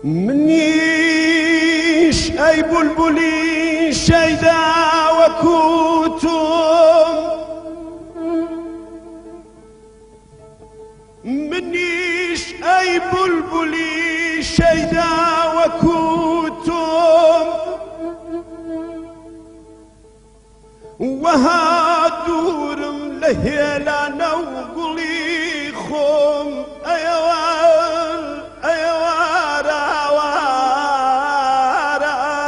منيش أي بلبلي شيدا وكوتم منيش أي بلبلي شيدا وكوتم وهادورم لهيلانا وقلي خم أيوار أيوار أوار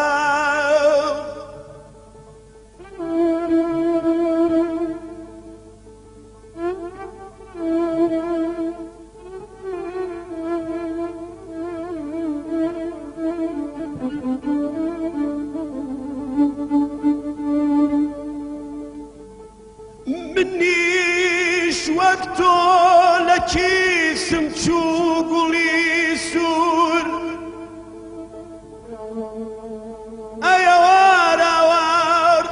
منيش وقتو لكي سمتشوق لي سور ايوار اوار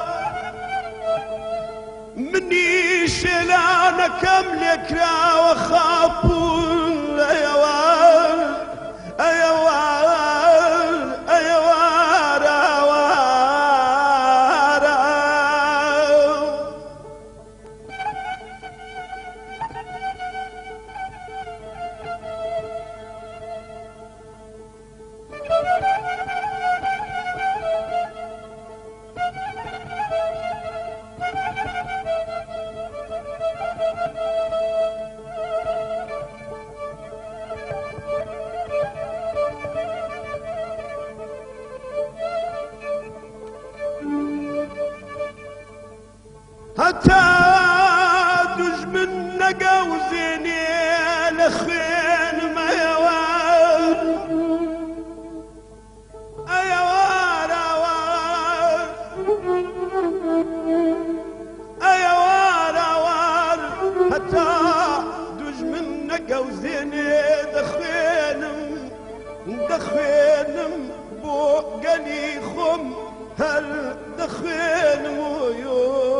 منيش لانا كملك لا وخافون ايوار ايوار ايوار اوار حتى دج من نقا وزيني لخين ما يوار ايوار اوار ايوار اوار حتى دج من نقا وزيني دخينم بو قلي خم هل دخين ويوم